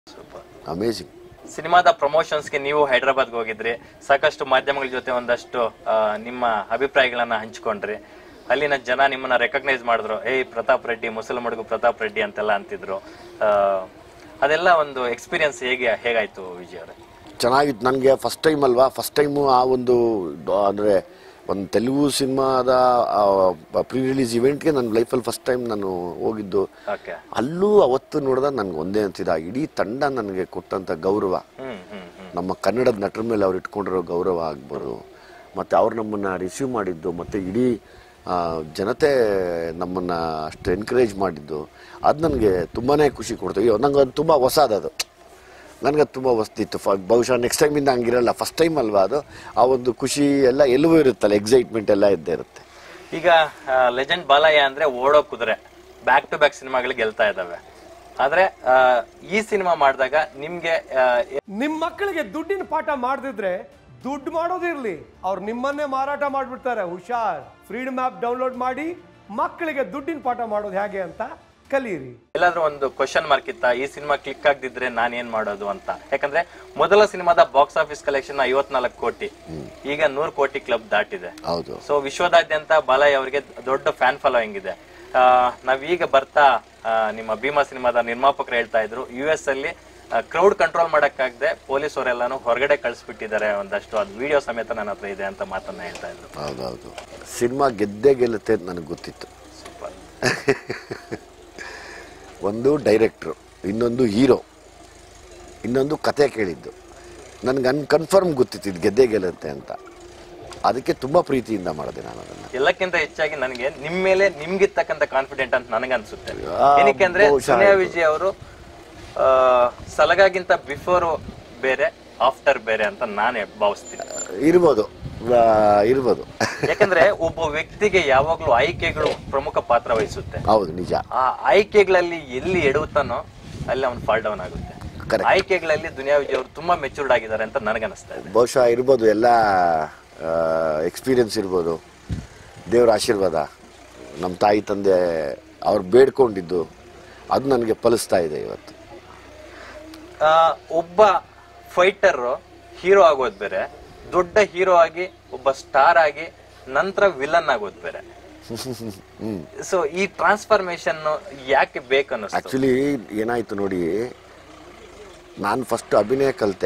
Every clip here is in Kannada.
Super, amazing. ಸಿನಿಮಾದ ಪ್ರಮೋಷನ್ಸ್ಗೆ ನೀವು ಹೈದರಾಬಾದ್ಗೆ ಹೋಗಿದ್ರಿ, ಸಾಕಷ್ಟು ಮಾಧ್ಯಮಗಳ ಜೊತೆ ಒಂದಷ್ಟು ನಿಮ್ಮ ಅಭಿಪ್ರಾಯಗಳನ್ನ ಹಂಚ್ಕೊಂಡ್ರಿ. ಅಲ್ಲಿನ ಜನ ನಿಮ್ಮನ್ನ ರೆಕಗ್ನೈಸ್ ಮಾಡಿದ್ರು, ಪ್ರತಾಪ್ ರೆಡ್ಡಿ, ಮುಸಲ್ಮ್ ಹುಡುಗ ಪ್ರತಾಪ್ ರೆಡ್ಡಿ ಅಂತೆಲ್ಲ ಅಂತಿದ್ರು. ಅದೆಲ್ಲ ಒಂದು ಎಕ್ಸ್ಪೀರಿಯನ್ಸ್ ಹೇಗಾಯ್ತು ವಿಜಯ್ ಅವರೇ? ಚೆನ್ನಾಗಿತ್ತು. ನನಗೆ ಫಸ್ಟ್ ಟೈಮ್ ಅಲ್ವಾ, ಫಸ್ಟ್ ಟೈಮು ಆ ಒಂದು ಅಂದರೆ ಒಂದು ತೆಲುಗು ಸಿನಿಮಾದ ಪ್ರೀ ರಿಲೀಸ್ ಇವೆಂಟ್ಗೆ ನನ್ನ ಲೈಫಲ್ಲಿ ಫಸ್ಟ್ ಟೈಮ್ ನಾನು ಹೋಗಿದ್ದು. ಅಲ್ಲೂ ಅವತ್ತು ನೋಡಿದಾಗ ನನಗೆ ಒಂದೇ ಅಂತಿದ್ದ, ಇಡೀ ತಂಡ ನನಗೆ ಕೊಟ್ಟಂಥ ಗೌರವ, ನಮ್ಮ ಕನ್ನಡದ ನಟರ ಮೇಲೆ ಅವ್ರು ಇಟ್ಕೊಂಡಿರೋ ಗೌರವ ಆಗ್ಬೋದು, ಮತ್ತು ಅವ್ರು ನಮ್ಮನ್ನು ರಿಸೀವ್ ಮಾಡಿದ್ದು, ಮತ್ತು ಇಡೀ ಜನತೆ ನಮ್ಮನ್ನು ಅಷ್ಟು ಎನ್ಕರೇಜ್ ಮಾಡಿದ್ದು, ಅದು ನನಗೆ ತುಂಬಾ ಖುಷಿ ಕೊಡ್ತು. ನಂಗೆ ಅದು ತುಂಬ ಹೊಸದದು, ನನಗೆ ತುಂಬ ಹೊಸ್ತಿತ್ತು. ಬಹುಶಃ ನೆಕ್ಸ್ಟ್ ಟೈಮಿಂದ ಹಂಗಿರಲ್ಲ, ಫಸ್ಟ್ ಟೈಮ್ ಅಲ್ವಾ ಅದು. ಆ ಒಂದು ಖುಷಿ ಎಲ್ಲ ಎಲ್ಲವೂ ಇರುತ್ತಲ್ಲ, ಎಕ್ಸೈಟ್ಮೆಂಟ್ ಎಲ್ಲ ಇದ್ದೇ ಇರುತ್ತೆ. ಈಗ ಲೆಜೆಂಡ್ ಬಾಲಯ್ಯ ಅಂದ್ರೆ ಓಡೋ ಕುದುರೆ, ಬ್ಯಾಕ್ ಟು ಬ್ಯಾಕ್ ಸಿನಿಮಾಗಳು ಗೆಲ್ತಾ ಇದ್ದಾವೆ. ಆದ್ರೆ ಈ ಸಿನಿಮಾ ಮಾಡಿದಾಗ ನಿಮ್ಗೆ ನಿಮ್ಮ ಮಕ್ಕಳಿಗೆ ದುಡ್ಡಿನ ಪಾಠ ಮಾಡದಿದ್ರೆ ದುಡ್ಡು ಮಾಡೋದಿರ್ಲಿ, ಅವ್ರು ನಿಮ್ಮನ್ನೇ ಮಾರಾಟ ಮಾಡ್ಬಿಡ್ತಾರೆ. ಹುಷಾರ್. ಫ್ರೀಡಮ್ ಆಪ್ ಡೌನ್ಲೋಡ್ ಮಾಡಿ ಮಕ್ಕಳಿಗೆ ದುಡ್ಡಿನ ಪಾಠ ಮಾಡೋದು ಹೇಗೆ ಅಂತ ಕಲೀರಿ. ಎಲ್ಲಾದ್ರೂ ಒಂದು ಕ್ವಶನ್ ಮಾರ್ಕ್ ಇತ್ತ, ಈ ಸಿನಿಮಾ ಕ್ಲಿಕ್ ಆಗದಿದ್ರೆ ನಾನು ಏನ್ ಮಾಡೋದು ಅಂತ? ಯಾಕಂದ್ರೆ ಮೊದಲ ಸಿನಿಮಾದ ಬಾಕ್ಸ್ ಆಫೀಸ್ ಕಲೆಕ್ಷನ್ 54 ಕೋಟಿ, ಈಗ 100 ಕೋಟಿ ಕ್ಲಬ್ ದಾಟಿದೆ. ಸೊ ವಿಶ್ವದಾದ್ಯಂತ ಬಾಲಯ್ಯ ಅವರಿಗೆ ದೊಡ್ಡ ಫ್ಯಾನ್ ಫಾಲೋಯಿಂಗ್ ಇದೆ. ನಾವೀಗ ಬರ್ತಾ ನಿಮ್ಮ ಭೀಮಾ ಸಿನಿಮಾದ ನಿರ್ಮಾಪಕರು ಹೇಳ್ತಾ ಇದ್ರು, US ಅಲ್ಲಿ ಕ್ರೌಡ್ ಕಂಟ್ರೋಲ್ ಮಾಡಕ್ಕಾಗದೆ ಪೊಲೀಸ್ ಅವರೆಲ್ಲಾನು ಹೊರಗಡೆ ಕಳಿಸ್ಬಿಟ್ಟಿದ್ದಾರೆ ಒಂದಷ್ಟು, ಅದು ವಿಡಿಯೋ ಸಮೇತ ನನ್ನ ಹತ್ರ ಇದೆ ಅಂತ ಮಾತನ್ನ ಹೇಳ್ತಾ ಇದ್ರು. ಹೌದೌದು, ಸಿನಿಮಾ ಗೆದ್ದೇ ಗೆಲ್ಲುತ್ತೆ ಅಂತ ನನಗೆ ಗೊತ್ತಿತ್ತು. ಸೂಪರ್. ಒಂದು ಡೈರೆಕ್ಟ್ರು, ಇನ್ನೊಂದು ಹೀರೋ, ಇನ್ನೊಂದು ಕತೆ ಕೇಳಿದ್ದು. ನನಗೆ ಕನ್ಫರ್ಮ್ ಗೊತ್ತಿತ್ತು ಇದು ಗೆದ್ದೇ ಗೆಲ್ಲುತ್ತೆ ಅಂತ. ಅದಕ್ಕೆ ತುಂಬ ಪ್ರೀತಿಯಿಂದ ಮಾಡಿದೆ ನಾನು ಅದನ್ನು. ಎಲ್ಲಕ್ಕಿಂತ ಹೆಚ್ಚಾಗಿ ನನಗೆ ನಿಮ್ಮ ಮೇಲೆ ನಿಮ್ಗಿರ್ತಕ್ಕಂಥ ಕಾನ್ಫಿಡೆಂಟ್ ಅಂತ ನನಗೆ ಅನ್ಸುತ್ತೆ. ಏನಕ್ಕೆ ಅಂದ್ರೆ ಸೋನಿಯಾ ವಿಜಯ್ ಅವರು ಸಲಗಾಗಿಂತ ಬಿಫೋರ್ ಬೇರೆ, ಆಫ್ಟರ್ ಬೇರೆ ಅಂತ ನಾನೇ ಭಾವಿಸ್ತೀನಿ. ಇರ್ಬೋದು. ಯಾಕಂದ್ರೆ ಒಬ್ಬ ವ್ಯಕ್ತಿಗೆ ಯಾವಾಗ್ಲೂ ಆಯ್ಕೆಗಳು ಪ್ರಮುಖ ಪಾತ್ರ ವಹಿಸುತ್ತೆ. ಹೌದು, ನಿಜ. ಆ ಆಯ್ಕೆಗಳಲ್ಲಿ ಎಲ್ಲಿ ಎಡುತ್ತಾನೋ ಅಲ್ಲಿ ಅವ್ನು ಫಾಲ್ ಡೌನ್ ಆಗುತ್ತೆ. ಆಯ್ಕೆಗಳಲ್ಲಿ ದುನಿಯಾ ವಿಜಯ್ ಅವರು ತುಂಬಾ ಮೆಚೂರ್ಡ್ ಆಗಿದ್ದಾರೆ ಅಂತ ನನಗನ್ನಿಸ್ತಾ ಇದೆ. ಬಹುಶಃ ಇರ್ಬೋದು, ಎಲ್ಲ ಎಕ್ಸ್ಪೀರಿಯನ್ಸ್ ಇರ್ಬೋದು, ದೇವರ ಆಶೀರ್ವಾದ, ನಮ್ಮ ತಾಯಿ ತಂದೆ ಅವ್ರು ಬೇಡ್ಕೊಂಡಿದ್ದು ಅದು ನನಗೆ ಫಲಿಸ್ತಾ ಇದೆ ಇವತ್ತು. ಒಬ್ಬ ಫೈಟರ್ ಹೀರೋ ಆಗೋದ್ ಬೇರೆ, ದೊಡ್ಡ ಹೀರೋ ಆಗಿ ಒಬ್ಬ ಸ್ಟಾರ್ ಆಗಿ ನಂತರ ವಿಲನ್ ಆಗೋದ್ ಬೇರೆ. ಸೊ ಈ ಟ್ರಾನ್ಸ್ಫಾರ್ಮೇಶನ್ ಯಾಕೆ ಬೇಕನ್ನಿಸ್ತು? ಆಕ್ಚುಲಿ ಏನಾಯ್ತು ನೋಡಿ, ನಾನು ಫಸ್ಟ್ ಅಭಿನಯ ಕಲಿತೆ.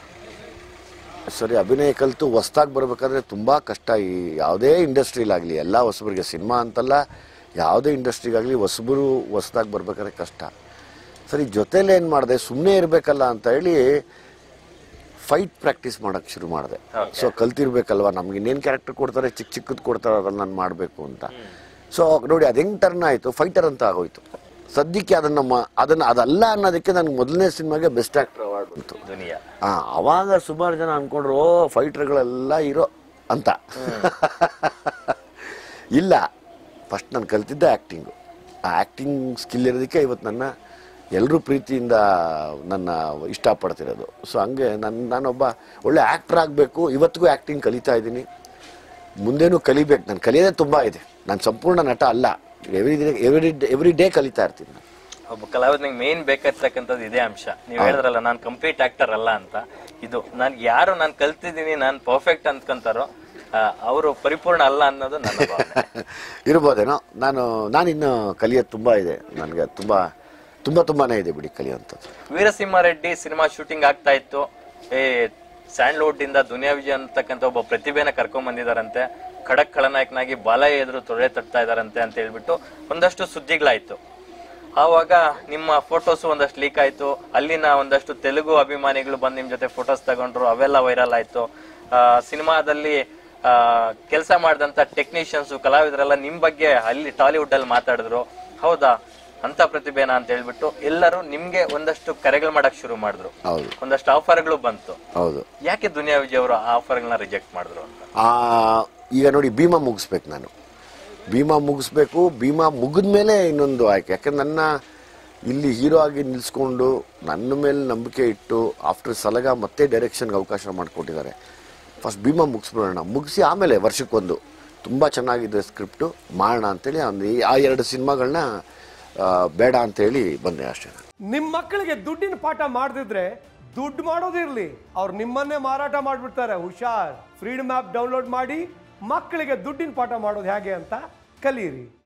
ಅಭಿನಯ ಕಲಿತು ಹೊಸ್ದಾಗಿ ಬರಬೇಕಾದ್ರೆ ತುಂಬ ಕಷ್ಟ. ಈ ಯಾವುದೇ ಇಂಡಸ್ಟ್ರಿಲಾಗಲಿ, ಎಲ್ಲ ಹೊಸಬರಿಗೆ, ಸಿನಿಮಾ ಅಂತಲ್ಲ, ಯಾವುದೇ ಇಂಡಸ್ಟ್ರಿಗಾಗಲಿ ಹೊಸದಾಗಿ ಬರ್ಬೇಕಾದ್ರೆ ಕಷ್ಟ. ಜೊತೆಲಿ ಏನು ಮಾಡಿದೆ, ಸುಮ್ಮನೆ ಇರಬೇಕಲ್ಲ ಅಂತ ಹೇಳಿ ಫೈಟ್ ಪ್ರಾಕ್ಟೀಸ್ ಮಾಡೋಕ್ಕೆ ಶುರು ಮಾಡಿದೆ. ಸೊ ಕಲ್ತಿರ್ಬೇಕಲ್ವ, ನಮ್ಗೆ ಇನ್ನೇನು ಕ್ಯಾರೆಕ್ಟರ್ ಕೊಡ್ತಾರೆ, ಚಿಕ್ಕದು ಕೊಡ್ತಾರೆ, ಅದನ್ನು ನಾನು ಮಾಡಬೇಕು ಅಂತ. ಸೊ ನೋಡಿ, ಅದು ಹೆಂಗೆ ಟರ್ನ್ ಆಯಿತು, ಫೈಟರ್ ಅಂತ ಆಗೋಯ್ತು. ಸದ್ಯಕ್ಕೆ ಅದಲ್ಲ ಅನ್ನೋದಕ್ಕೆ ನನಗೆ ಮೊದಲನೇ ಸಿನಿಮಾಗೆ ಬೆಸ್ಟ್ ಆ್ಯಕ್ಟರ್ ಅವಾರ್ಡ್ ಬಂತು. ಅವಾಗ ಸುಮಾರು ಜನ ಅಂದ್ಕೊಂಡ್ರು ಫೈಟರ್ಗಳೆಲ್ಲ ಇರೋ ಅಂತ. ಇಲ್ಲ, ಫಸ್ಟ್ ನಾನು ಕಲ್ತಿದ್ದೆ ಆ್ಯಕ್ಟಿಂಗು. ಆ ಆ್ಯಕ್ಟಿಂಗ್ ಸ್ಕಿಲ್ ಇರೋದಕ್ಕೆ ಇವತ್ತು ಎಲ್ಲರೂ ಪ್ರೀತಿಯಿಂದ ನನ್ನ ಇಷ್ಟಪಡ್ತಿರೋದು. ಸೊ ಹಂಗೆ ನಾನೊಬ್ಬ ಒಳ್ಳೆ ಆ್ಯಕ್ಟ್ರ್ ಆಗಬೇಕು. ಇವತ್ತಿಗೂ ಆ್ಯಕ್ಟಿಂಗ್ ಕಲಿತಾ ಇದ್ದೀನಿ, ಮುಂದೇನೂ ಕಲಿಬೇಕು. ನಾನು ಕಲಿಯೋದೇ ತುಂಬ ಇದೆ. ನಾನು ಸಂಪೂರ್ಣ ನಟ ಅಲ್ಲ, ಎವ್ರಿ ಡೇ ಕಲಿತಾ ಇರ್ತೀನಿ. ಒಬ್ಬ ಕಲಾವಿದನಿಗೆ ಮೇನ್ ಬೇಕಾಗಿರ್ತಕ್ಕಂಥದ್ದು ಇದೇ ಅಂಶ. ನೀವು ಹೇಳಿದ್ರಲ್ಲ, ನಾನು ಕಂಪ್ಲೀಟ್ ಆಕ್ಟರ್ ಅಲ್ಲ ಅಂತ. ಇದು ಯಾರು ನಾನು ಕಲ್ತಿದ್ದೀನಿ, ನಾನು ಪರ್ಫೆಕ್ಟ್ ಅಂದ್ಕೊಂತಾರೋ ಅವರು ಪರಿಪೂರ್ಣ ಅಲ್ಲ ಅನ್ನೋದು ನನ್ನ ಭಾವನೆ. ಇರ್ಬೋದೇನೋ. ನಾನಿನ್ನು ಕಲಿಯೋದು ತುಂಬ ಇದೆ, ನನಗೆ ತುಂಬಾನೇ ಇದೆ ಬಿಡಿ ಕಲಿಯುವಂಥದ್ದು. ವೀರಸಿಂಹಾರೆಡ್ಡಿ ಸಿನಿಮಾ ಶೂಟಿಂಗ್ ಆಗ್ತಾ ಇತ್ತು. ಸ್ಯಾಂಡ್ಲ್ವುಡ್ ಇಂದ ದುನಿಯಾ ವಿಜಯ್ ಅಂತಕ್ಕಂಥ ಒಬ್ಬ ಪ್ರತಿಭೆನ ಕರ್ಕೊಂಡ್ ಬಂದಿದಾರಂತೆ. ಖಡಕ್ ಖಳನಾಯಕನಾಗಿ ಬಾಲಯ್ಯ ಎದುರು ತೊಡೆ ತಟ್ತಾ ಇದಾರಂತೆ ಅಂತ ಹೇಳ್ಬಿಟ್ಟು ಒಂದಷ್ಟು ಸುದ್ದಿಗಳಾಯ್ತು. ಆವಾಗ ನಿಮ್ಮ ಫೋಟೋಸ್ ಒಂದಷ್ಟು ಲೀಕ್ ಆಯ್ತು. ಅಲ್ಲಿನ ಒಂದಷ್ಟು ತೆಲುಗು ಅಭಿಮಾನಿಗಳು ಬಂದು ನಿಮ್ ಜೊತೆ ಫೋಟೋಸ್ ತಗೊಂಡ್ರು, ಅವೆಲ್ಲ ವೈರಲ್ ಆಯ್ತು. ಸಿನಿಮಾದಲ್ಲಿ ಕೆಲಸ ಮಾಡಿದಂತ ಟೆಕ್ನಿಷಿಯನ್ಸ್, ಕಲಾವಿದರೆಲ್ಲ ನಿಮ್ ಬಗ್ಗೆ ಅಲ್ಲಿ ಟಾಲಿವುಡ್ ಅಲ್ಲಿ ಮಾತಾಡಿದ್ರು. ಹೌದಾ, ಅಂತ ಪ್ರತಿಭೆನಾ ಅಂತ ಹೇಳ್ಬಿಟ್ಟು ಎಲ್ಲರೂ ನಿಮ್ಗೆ ಒಂದಷ್ಟು ಕರೆಗಳು ಮಾಡಕ್ ಶುರು ಮಾಡಿದ್ರು. ಒಂದಷ್ಟು ಆಫರ್ಗಳು ಬಂತು. ಯಾಕೆ ದುನಿಯಾ ವಿಜಯ್ ಅವರು ಆ ಆಫರ್ಗಳನ್ನ ರಿಜೆಕ್ಟ್ ಮಾಡಿದ್ರು ಅಂತ? ಈಗ ನೋಡಿ, ಭೀಮಾ ಮುಗಿಸ್ಬೇಕು. ಭೀಮಾ ಮುಗಿದ್ಮೇಲೆ ಇನ್ನೊಂದು ಆಯ್ಕೆ. ಯಾಕಂದ್ರೆ ನನ್ನ ಇಲ್ಲಿ ಹೀರೋ ಆಗಿ ನಿಲ್ಸ್ಕೊಂಡು ನನ್ನ ಮೇಲೆ ನಂಬಿಕೆ ಇಟ್ಟು ಆಫ್ಟರ್ ಸಲಗ ಮತ್ತೆ ಡೈರೆಕ್ಷನ್ಗೆ ಅವಕಾಶ ಮಾಡಿಕೊಟ್ಟಿದ್ದಾರೆ. ಫಸ್ಟ್ ಭೀಮಾ ಮುಗಿಸ್ಬಿಡೋಣ, ಮುಗಿಸಿ ಆಮೇಲೆ ವರ್ಷಕ್ಕೊಂದು ತುಂಬ ಚೆನ್ನಾಗಿದೆ ಸ್ಕ್ರಿಪ್ಟು ಮಾಡೋಣ ಅಂತೇಳಿ ಆ 2 ಸಿನಿಮಾಗಳನ್ನ ಬೇಡ ಅಂತೇಳಿ ಬಂದೆ ಅಷ್ಟೇ. ನಿಮ್ಮ ಮಕ್ಕಳಿಗೆ ದುಡ್ಡಿನ ಪಾಠ ಮಾಡದಿದ್ರೆ ದುಡ್ಡು ಮಾಡೋದಿರ್ಲಿ, ಅವ್ರು ನಿಮ್ಮನ್ನೇ ಮಾರಾಟ ಮಾಡ್ಬಿಡ್ತಾರೆ. ಹುಷಾರ್. ಫ್ರೀಡಮ್ ಆ್ಯಪ್ ಡೌನ್ಲೋಡ್ ಮಾಡಿ ಮಕ್ಕಳಿಗೆ ದುಡ್ಡಿನ ಪಾಠ ಮಾಡೋದು ಹೇಗೆ ಅಂತ ಕಲೀರಿ.